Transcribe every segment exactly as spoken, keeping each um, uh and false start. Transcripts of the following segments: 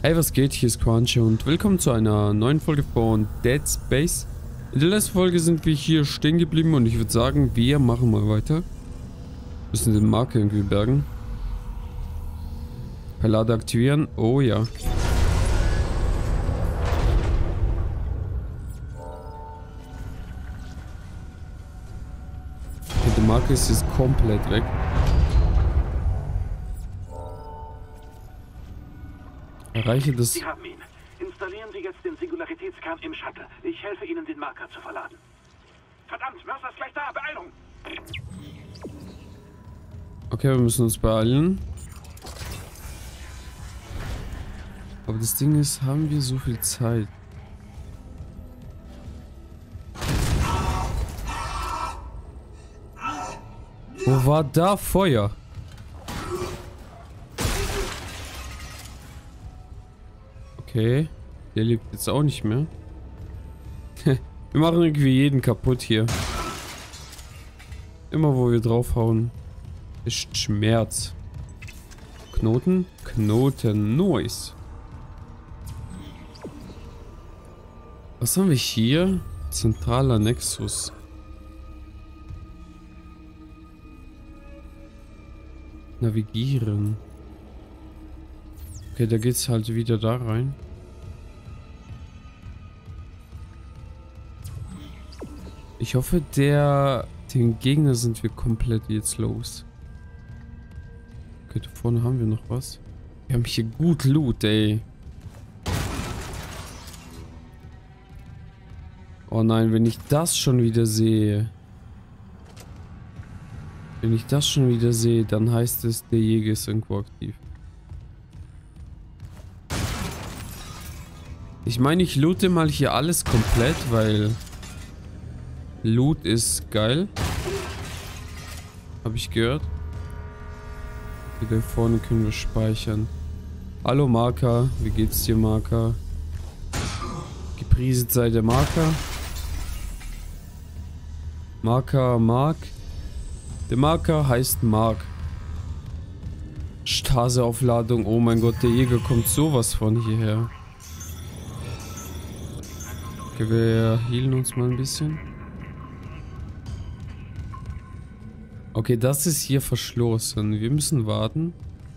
Hey, was geht? Hier ist Quanche und willkommen zu einer neuen Folge von Dead Space. In der letzten Folge sind wir hier stehen geblieben und ich würde sagen, wir machen mal weiter. Müssen den Marker irgendwie bergen. Verlade aktivieren. Oh ja. Okay, der Marker ist jetzt komplett weg. Erreiche das... Sie haben ihn. Installieren Sie jetzt den Singularitätskern im Shuttle. Ich helfe Ihnen, den Marker zu verladen. Verdammt, Mercer ist gleich da. Beeilung! Okay, wir müssen uns beeilen. Aber das Ding ist, haben wir so viel Zeit? Wo war da Feuer? Okay, der lebt jetzt auch nicht mehr. Wir machen irgendwie jeden kaputt hier. Immer wo wir draufhauen, ist Schmerz. Knoten? Knoten, nice. Was haben wir hier? Zentraler Nexus. Navigieren. Okay, da geht's halt wieder da rein. Ich hoffe, der... Den Gegner sind wir komplett jetzt los. Okay, da vorne haben wir noch was. Wir haben hier gut Loot, ey. Oh nein, wenn ich das schon wieder sehe. Wenn ich das schon wieder sehe, dann heißt es, der Jäger ist irgendwo aktiv. Ich meine, ich loote mal hier alles komplett, weil Loot ist geil. Habe ich gehört. Hier da vorne können wir speichern. Hallo Marker, wie geht's dir Marker? Gepriesen sei der Marker. Marker Mark. Der Marker heißt Mark. Stase-Aufladung, oh mein Gott, der Jäger kommt sowas von hierher. Okay, wir healen uns mal ein bisschen. Okay, das ist hier verschlossen. Wir müssen warten.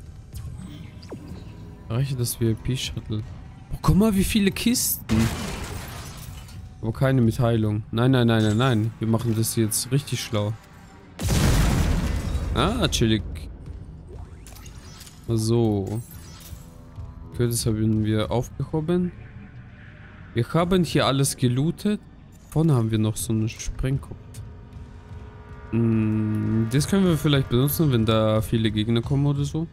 Reiche das V I P-Shuttle. Oh, guck mal, wie viele Kisten. Aber keine mit Heilung. Nein, nein, nein, nein, nein. Wir machen das jetzt richtig schlau. Ah, chillig. So. Okay, das haben wir aufgehoben. Wir haben hier alles gelootet. Vorne haben wir noch so einen Sprengkopf. Hm, das können wir vielleicht benutzen, wenn da viele Gegner kommen oder so.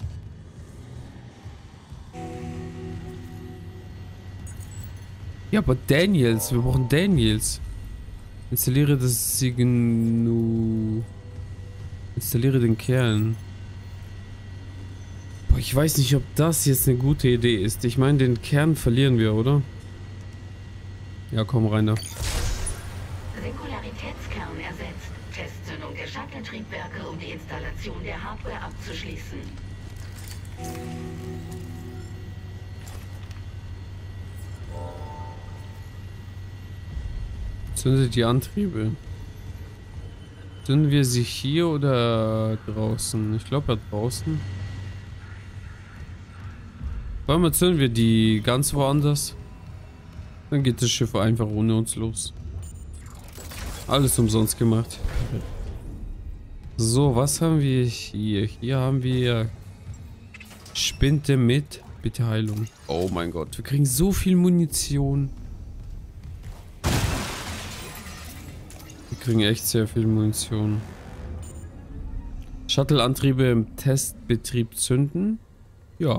Ja, aber Daniels. Wir brauchen Daniels. Installiere das Signu... Installiere den Kern. Boah, ich weiß nicht, ob das jetzt eine gute Idee ist. Ich meine, den Kern verlieren wir, oder? Ja, komm, Rainer. Singularitätskern ersetzt. Testzündung der Shuttle-Triebwerke, um die Installation der Hardware abzuschließen. Zündet die Antriebe. Zünden wir sie hier oder draußen? Ich glaube ja draußen. Vor allem zünden wir die ganz woanders. Dann geht das Schiff einfach ohne uns los. Alles umsonst gemacht. So, was haben wir hier? Hier haben wir Spinte mit. Bitte Heilung. Oh mein Gott, wir kriegen so viel Munition. Wir kriegen echt sehr viel Munition. Shuttle-Antriebe im Testbetrieb zünden. Ja.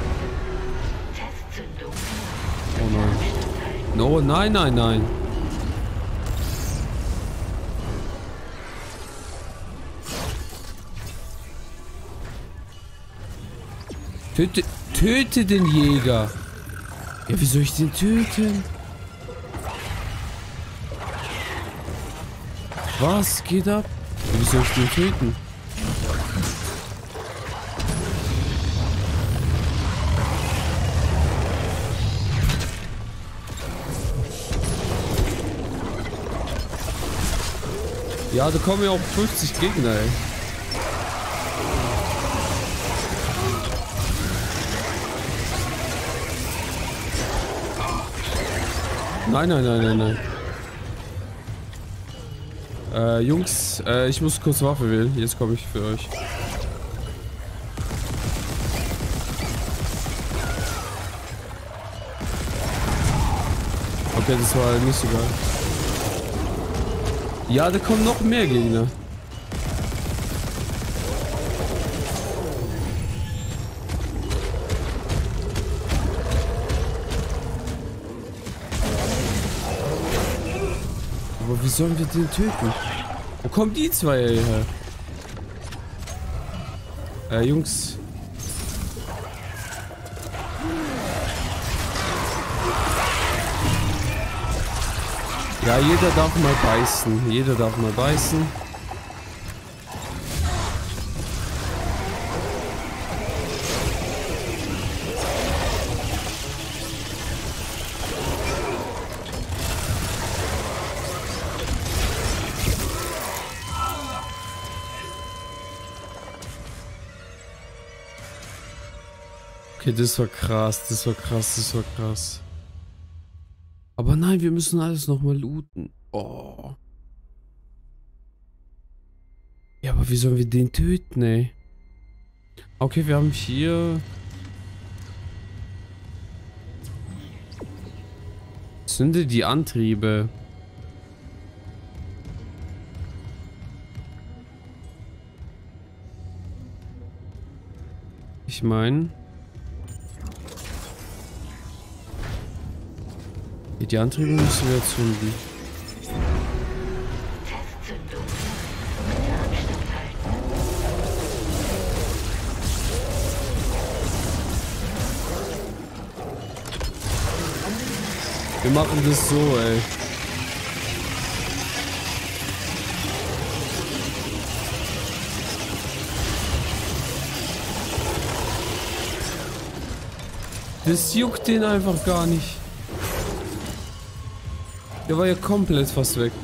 Oh nein. No, nein, nein, nein. Töte, töte den Jäger. Ja, wie soll ich den töten? Was geht ab? Wie soll ich den töten? Ja, da kommen ja auch fünfzig Gegner, ey. Nein, nein, nein, nein, nein. Äh, Jungs, äh, ich muss kurz Waffe wählen. Jetzt komme ich für euch. Okay, das war nicht so geil. Ja, da kommen noch mehr Gegner. Aber wie sollen wir den töten? Wo kommen die zwei her? Äh, Jungs. Ja, jeder darf mal beißen. Jeder darf mal beißen. Okay, das war krass, das war krass, das war krass. Aber nein, wir müssen alles nochmal looten. Oh. Ja, aber wie sollen wir den töten, ey? Okay, wir haben hier... Zünde die Antriebe. Ich meine... Die Antriebe müssen wir zünden. Testzündung. Bitte Abstand halten. Wir machen das so, ey. Das juckt den einfach gar nicht. Der war ja komplett fast weg.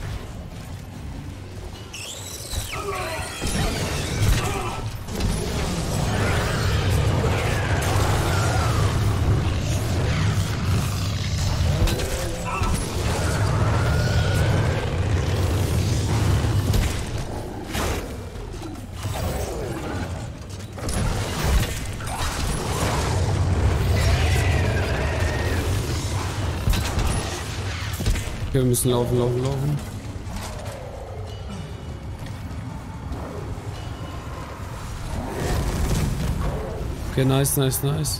Okay, wir müssen laufen, laufen, laufen. Okay, nice, nice, nice.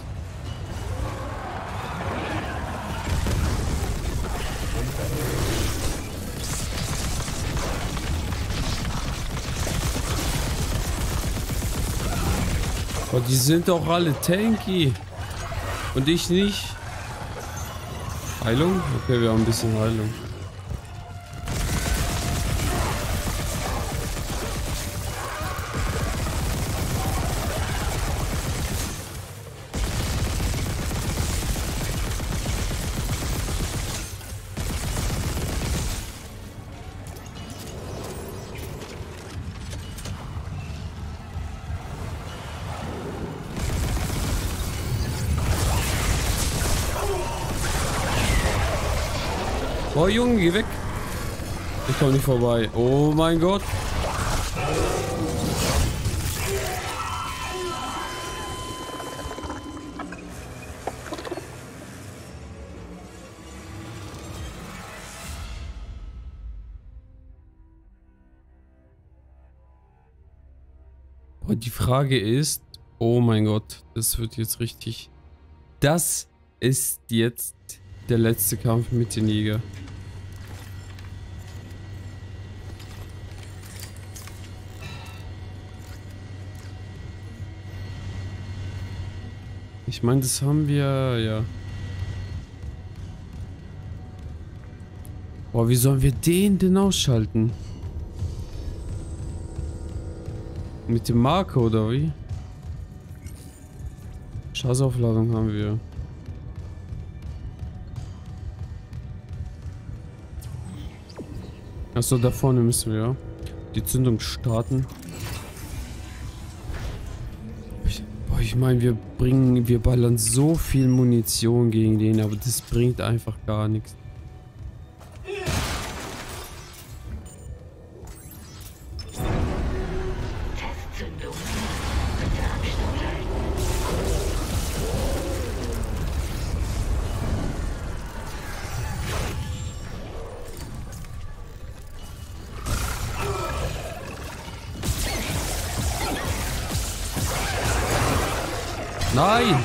Oh, die sind doch alle tanky. Und ich nicht. Heilung? Okay, wir haben ein bisschen Heilung. Oh Junge, geh weg. Ich komme nicht vorbei. Oh mein Gott. Und die Frage ist, oh mein Gott, das wird jetzt richtig. Das ist jetzt der letzte Kampf mit den Jäger. Ich meine, das haben wir, ja. Boah, wie sollen wir den denn ausschalten? Mit dem Marker oder wie? Schadsaufladung haben wir. Achso, da vorne müssen wir, ja. die Zündung starten. Ich, boah, ich meine, wir bringen, wir ballern so viel Munition gegen den, aber das bringt einfach gar nichts. Testzündung. Bitte Abstand halten. Nein!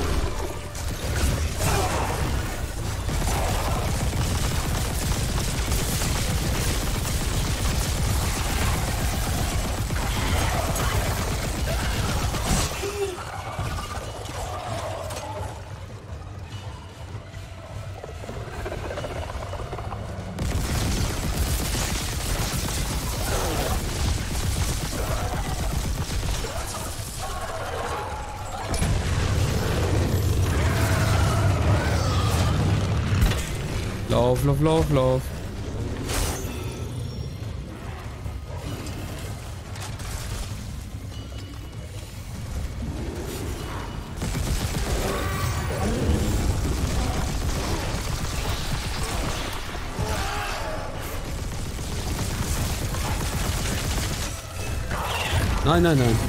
Lauf, lauf, lauf, lauf. Nein, nein, nein.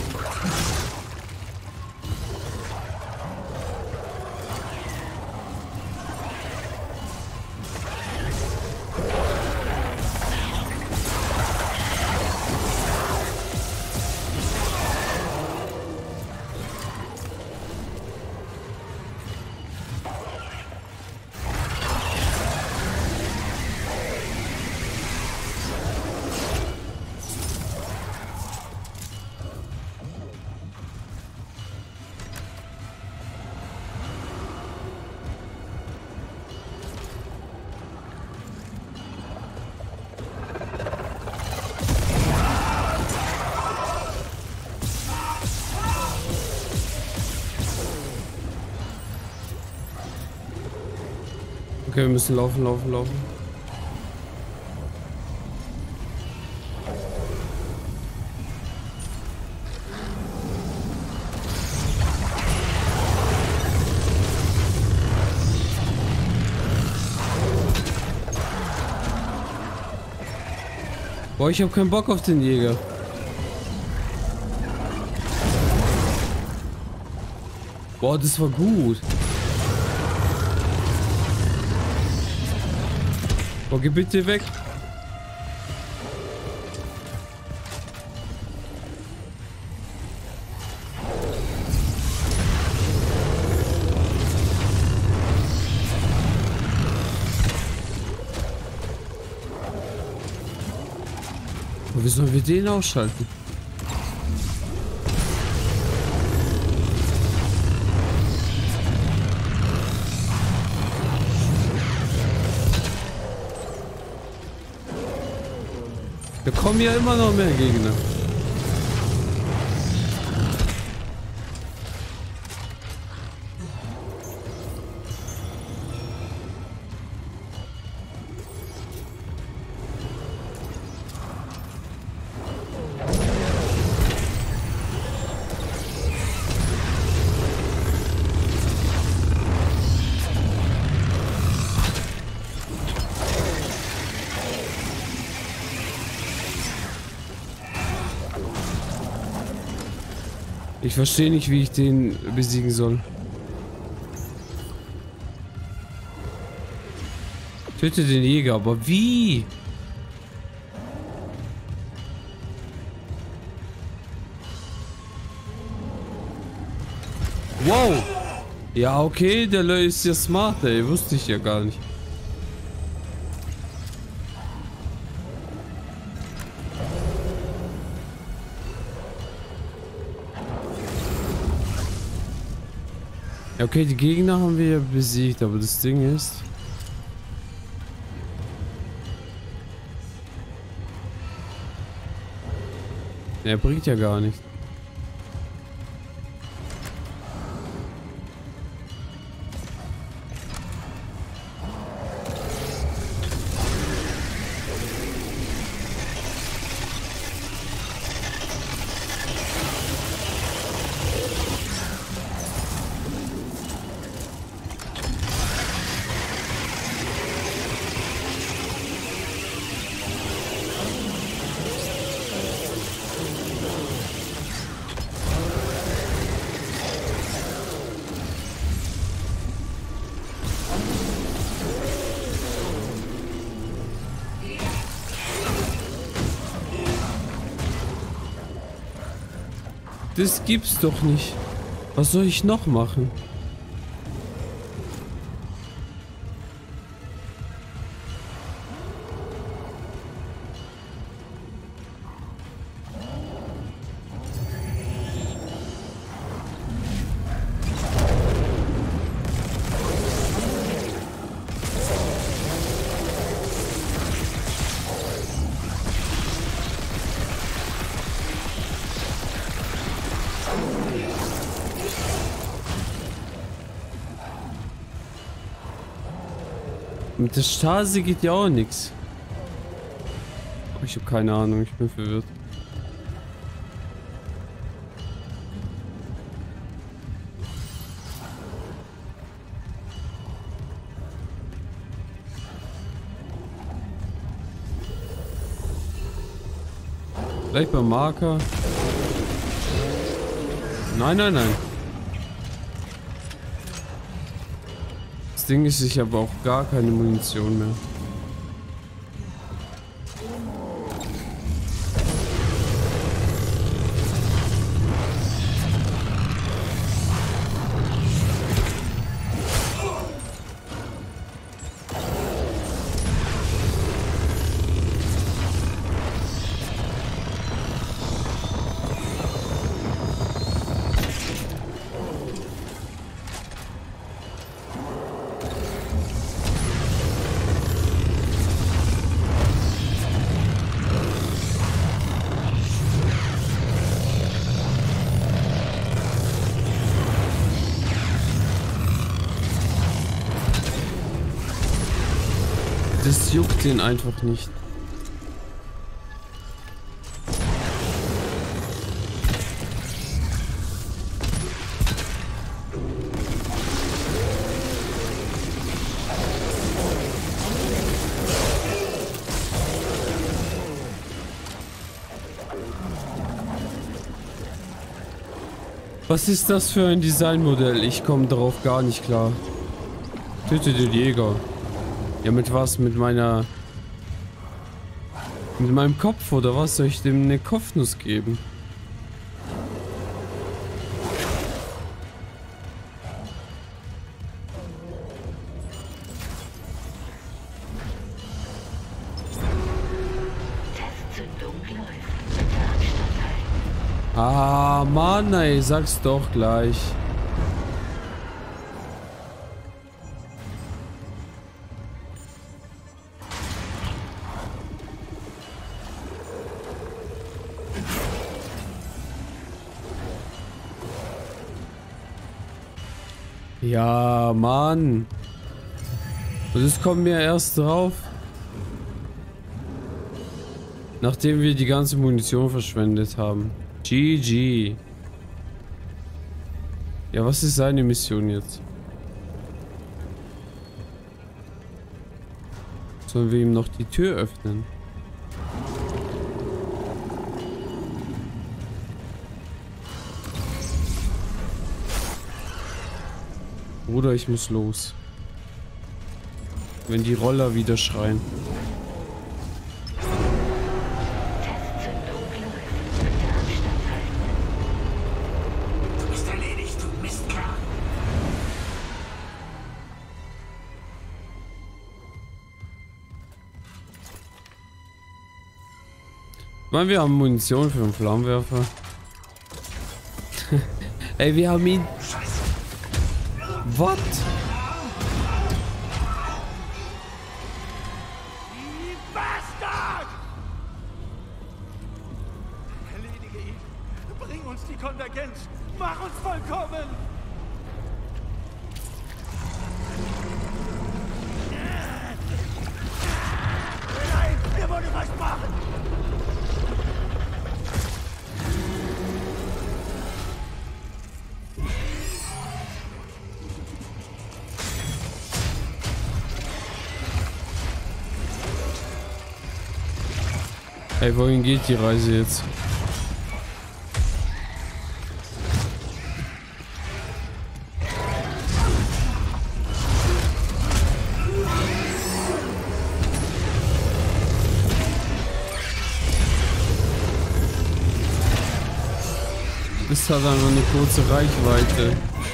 Okay, wir müssen laufen, laufen, laufen. Boah, ich hab keinen Bock auf den Jäger. Boah, das war gut. Boah, geh bitte weg. Aber wie sollen wir den ausschalten? Da kommen ja immer noch mehr Gegner. Ich verstehe nicht, wie ich den besiegen soll. Töte den Jäger, aber wie? Wow! Ja, okay, der Löwe ist ja smart, ey. Wusste ich ja gar nicht. Ja, okay, die Gegner haben wir ja besiegt, aber das Ding ist... Er bringt ja gar nichts. Das gibt's doch nicht. Was soll ich noch machen? Mit der Stasi geht ja auch nichts. Ich habe keine Ahnung, ich bin verwirrt. Vielleicht beim Marker. Nein, nein, nein. Das Ding ist, ich habe auch gar keine Munition mehr. Das juckt den einfach nicht. Was ist das für ein Designmodell? Ich komme darauf gar nicht klar. Töte den Jäger. Ja, mit was? Mit meiner... Mit meinem Kopf oder was? Soll ich dem eine Kopfnuss geben? Ah, Mann, ey, sag's doch gleich. Ja, Mann. Und das kommt mir erst drauf. Nachdem wir die ganze Munition verschwendet haben. G G. Ja, was ist seine Mission jetzt? Sollen wir ihm noch die Tür öffnen? Oder ich muss los. Wenn die Roller wieder schreien. Du bist erledigt, du Mistkerl. Ich meine, wir haben Munition für einen Flammenwerfer. Ey, wir haben ihn... What? Bastard! Erledige ihn. Bring uns die Konvergenz. Mach uns vollkommen. Nein, wir wollen was machen. Ey, wohin geht die Reise jetzt? das hat einfach eine kurze Reichweite.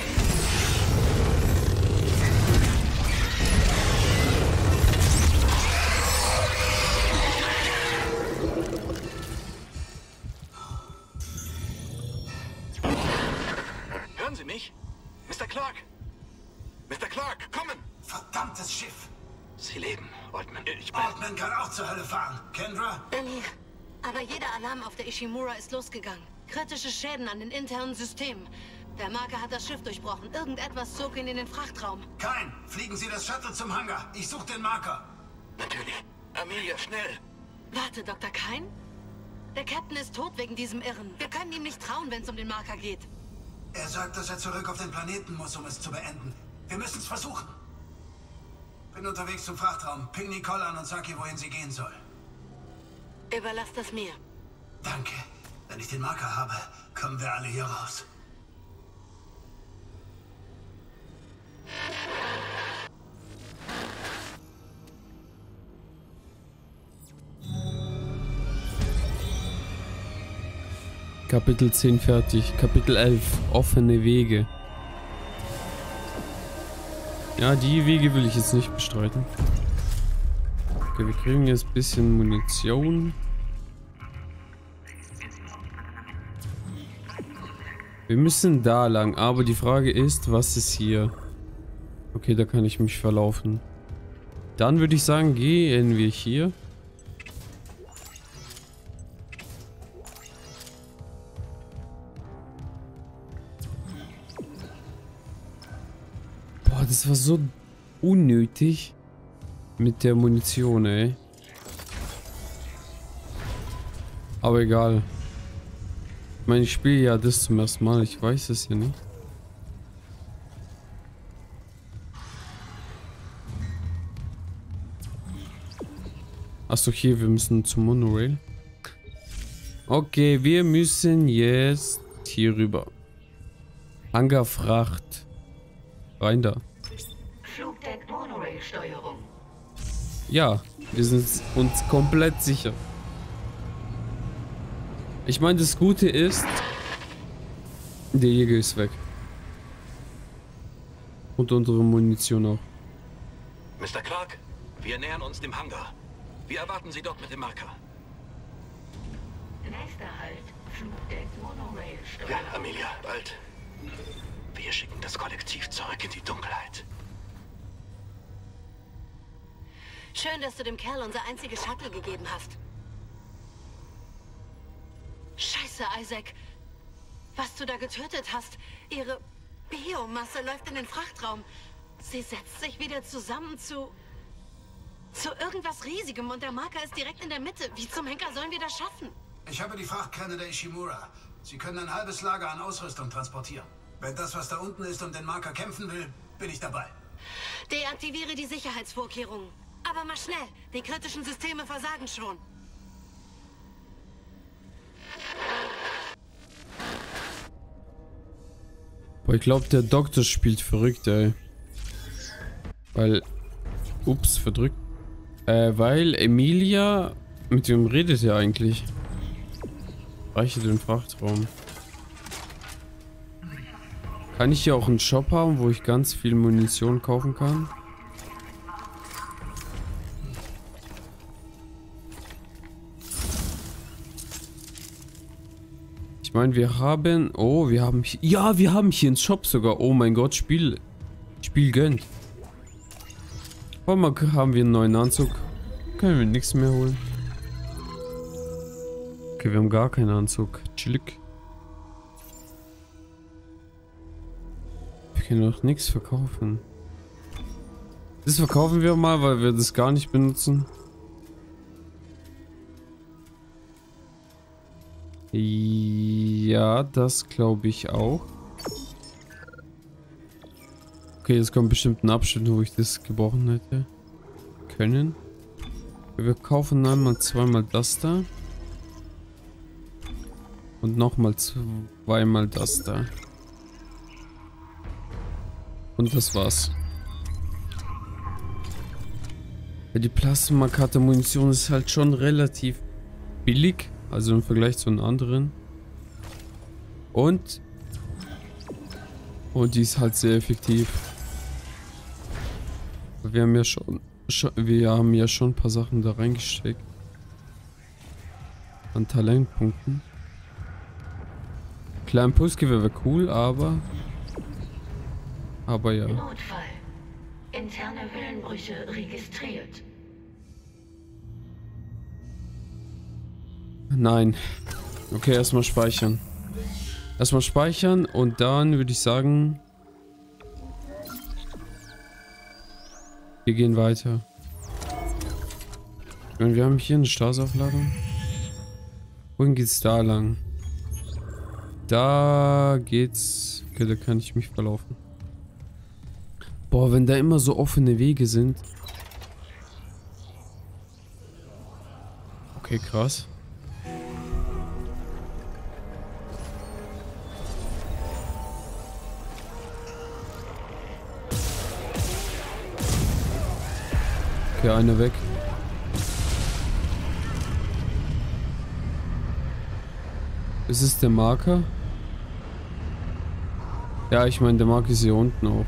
Hören Sie mich? Mister Clark! Mister Clark, kommen! Verdammtes Schiff! Sie leben, Altman. Ich bin... Altman kann auch zur Hölle fahren. Kendra? Bin hier. Aber jeder Alarm auf der Ishimura ist losgegangen. Kritische Schäden an den internen Systemen. Der Marker hat das Schiff durchbrochen. Irgendetwas zog ihn in den Frachtraum. Kein! Fliegen Sie das Shuttle zum Hangar. Ich suche den Marker. Natürlich. Amelia, schnell! Warte, Doktor Kain? Der Captain ist tot wegen diesem Irren. Wir können ihm nicht trauen, wenn es um den Marker geht. Er sagt, dass er zurück auf den Planeten muss, um es zu beenden. Wir müssen es versuchen. Bin unterwegs zum Frachtraum. Ping Nicole an und sag ihr, wohin sie gehen soll. Überlass das mir. Danke. Wenn ich den Marker habe, kommen wir alle hier raus. Kapitel zehn fertig. Kapitel elf. Offene Wege. Ja, die Wege will ich jetzt nicht bestreiten. Okay, wir kriegen jetzt ein bisschen Munition. Wir müssen da lang, aber die Frage ist, was ist hier? Okay, da kann ich mich verlaufen. Dann würde ich sagen, gehen wir hier. Boah, das war so unnötig mit der Munition, ey. Aber egal. Ich meine, ich spiele ja das zum ersten Mal. Ich weiß es ja nicht. Achso, hier, wir müssen zum Monorail. Okay, wir müssen jetzt hier rüber. Hangarfracht. Rein da. Flugdeck Monorail-Steuerung. Ja, wir sind uns komplett sicher. Ich meine, das Gute ist, der Jäger ist weg. Und unsere Munition auch. Mister Clark, wir nähern uns dem Hangar. Wir erwarten Sie dort mit dem Marker. Nächster Halt, Flugdeck Monorail-Steuerung. Ja, Amelia, bald. Wir schicken das Kollektiv zurück in die Dunkelheit. Schön, dass du dem Kerl unser einziges Shuttle gegeben hast. Scheiße, Isaac. Was du da getötet hast, ihre Biomasse läuft in den Frachtraum. Sie setzt sich wieder zusammen zu... zu irgendwas Riesigem und der Marker ist direkt in der Mitte. Wie zum Henker sollen wir das schaffen? Ich habe die Frachtkerne der Ishimura. Sie können ein halbes Lager an Ausrüstung transportieren. Wenn das, was da unten ist, um den Marker kämpfen will, bin ich dabei. Deaktiviere die Sicherheitsvorkehrungen. Aber mal schnell. Die kritischen Systeme versagen schon. Boah, ich glaube, der Doktor spielt verrückt, ey. Weil... Ups, verdrückt. Äh, weil Emilia... Mit wem redet er eigentlich? Reiche den Frachtraum. Kann ich hier auch einen Shop haben, wo ich ganz viel Munition kaufen kann? Ich meine, wir haben... Oh, wir haben... Ja, wir haben hier einen Shop sogar. Oh mein Gott, Spiel... Spiel gönnt. Warte mal, haben wir einen neuen Anzug? Können wir nichts mehr holen. Okay, wir haben gar keinen Anzug. Chillig. Wir können doch nichts verkaufen. Das verkaufen wir mal, weil wir das gar nicht benutzen. Ja, das glaube ich auch. Okay, jetzt kommt bestimmt ein Abschnitt, wo ich das gebrochen hätte können. Wir kaufen einmal zweimal das da. Und nochmal zweimal das da. Und das war's. Ja, die Plasmakarte-Munition ist halt schon relativ billig. Also im Vergleich zu den anderen. Und... Und die ist halt sehr effektiv. Wir haben ja schon... schon wir haben ja schon ein paar Sachen da reingesteckt. An Talentpunkten. Klar, Impulsgewehr wäre cool, aber... Aber ja. Notfall. Interne Hüllenbrüche registriert. Nein. Okay, erstmal speichern. Erstmal speichern und dann würde ich sagen... Wir gehen weiter. Ich meine, wir haben hier eine Stasaufladung. Wohin geht's da lang? Da geht's... Okay, da kann ich mich verlaufen. Boah, wenn da immer so offene Wege sind. Okay, krass. Okay, einer weg. Ist es der Marker? Ja, ich meine, der Marker ist hier unten auch.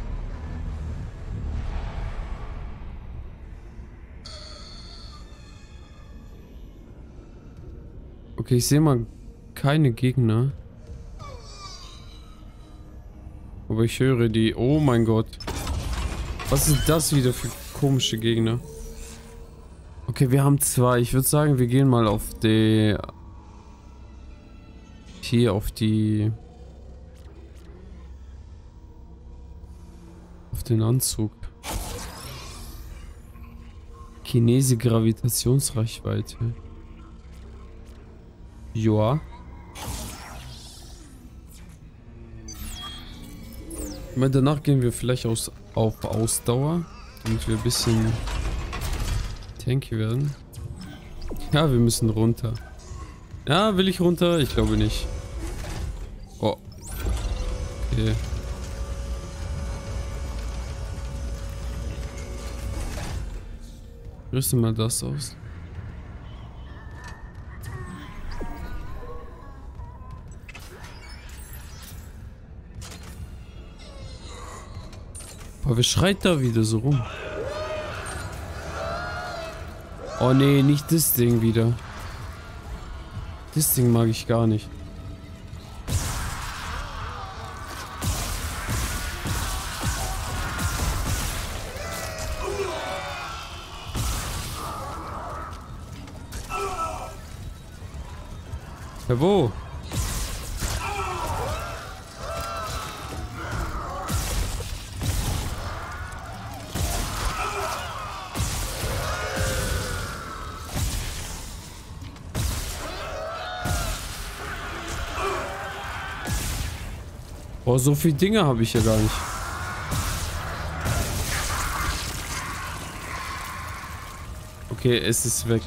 Okay, ich sehe mal keine Gegner. Aber ich höre die. Oh mein Gott. Was ist das wieder für komische Gegner? Okay, wir haben zwei. Ich würde sagen, wir gehen mal auf die... Hier auf die... Auf den Anzug. Kinese Gravitationsreichweite. Joa. Ich meine, danach gehen wir vielleicht aus, auf Ausdauer, damit wir ein bisschen tanky werden. Ja, wir müssen runter. Ja, will ich runter? Ich glaube nicht. Oh. Okay. Rüsten mal das aus. Aber wer schreit da wieder so rum? Oh nee, nicht das Ding wieder. Das Ding mag ich gar nicht. Ja, wo? Oh, so viele Dinge habe ich ja gar nicht. Okay, es ist weg.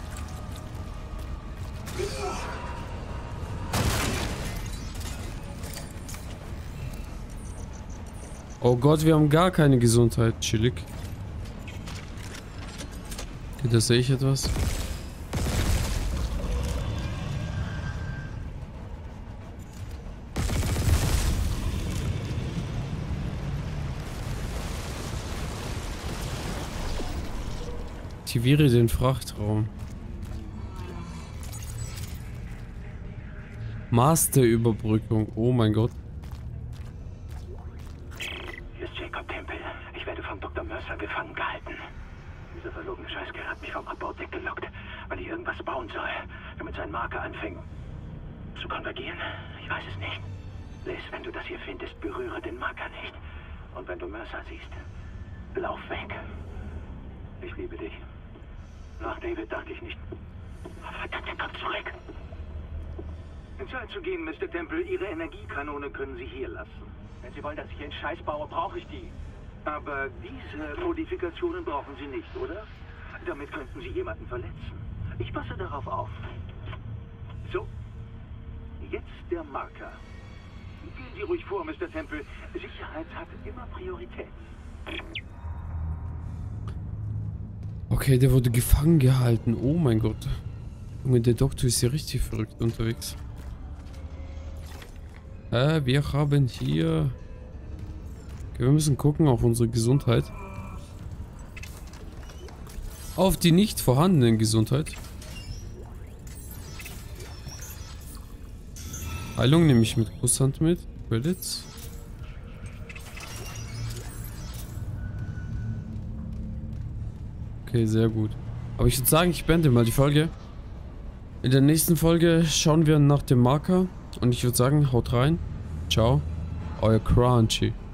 Oh Gott, wir haben gar keine Gesundheit. Chillig. Okay, da sehe ich etwas. Aktiviere den Frachtraum. Masterüberbrückung. Oh mein Gott. Hier ist Jacob Temple. Ich werde von Doktor Mercer gefangen gehalten. Dieser verlogene Scheißkerl hat mich vom Abbaudeck gelockt, weil ich irgendwas bauen soll, damit sein Marker anfängt zu konvergieren. Ich weiß es nicht. Liz, wenn du das hier findest, berühre den Marker nicht. Und wenn du Mercer siehst, lauf weg. Ich liebe dich. Nach David dachte ich nicht. Verdammt, er kommt zurück. In Zeit zu gehen, Mister Temple. Ihre Energiekanone können Sie hier lassen. Wenn Sie wollen, dass ich einen Scheiß baue, brauche ich die. Aber diese Modifikationen brauchen Sie nicht, oder? Damit könnten Sie jemanden verletzen. Ich passe darauf auf. So. Jetzt der Marker. Gehen Sie ruhig vor, Mister Temple. Sicherheit hat immer Priorität. Okay, der wurde gefangen gehalten. Oh mein Gott. Junge, der Doktor ist hier richtig verrückt unterwegs. Äh, wir haben hier... Okay, wir müssen gucken auf unsere Gesundheit. Auf die nicht vorhandene Gesundheit. Heilung nehme ich mit Kusshand mit. Credits. Okay, sehr gut. Aber ich würde sagen, ich beende mal die Folge. In der nächsten Folge schauen wir nach dem Marker. Und ich würde sagen, haut rein. Ciao. Euer Crunchy.